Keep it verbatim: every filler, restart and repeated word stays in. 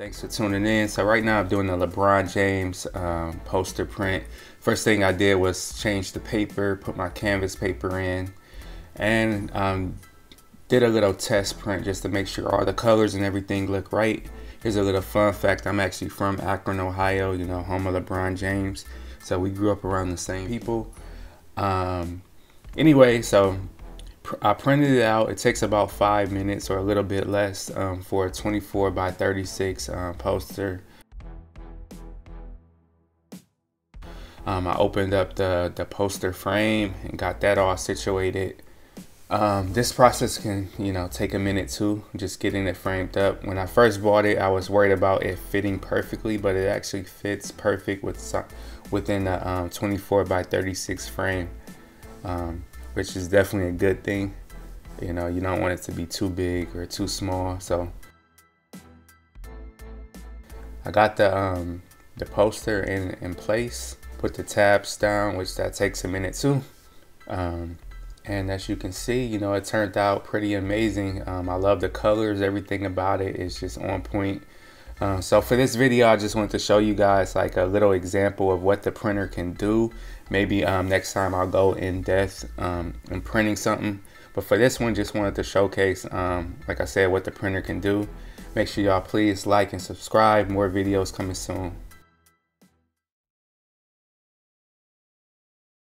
Thanks for tuning in. So right now I'm doing the LeBron James um, poster print. First thing I did was change the paper, put my canvas paper in, and um, did a little test print just to make sure all the colors and everything look right. Here's a little fun fact. I'm actually from Akron, Ohio, you know, home of LeBron James. So we grew up around the same people. Um, anyway, so I printed it out. It takes about five minutes or a little bit less um, for a twenty-four by thirty-six uh, poster. Um, I opened up the, the poster frame and got that all situated. Um, this process can, you know, take a minute too, just getting it framed up. When I first bought it, I was worried about it fitting perfectly, but it actually fits perfect with within the um, twenty-four by thirty-six frame. Um, which is definitely a good thing. You know, you don't want it to be too big or too small. So I got the um, the poster in, in place, put the tabs down, which that takes a minute too. Um, and as you can see, you know, it turned out pretty amazing. Um, I love the colors, everything about it is just on point. Uh, so for this video, I just wanted to show you guys like a little example of what the printer can do. Maybe um, next time I'll go in depth um, in printing something. But for this one, just wanted to showcase, um, like I said, what the printer can do. Make sure y'all please like and subscribe. More videos coming soon.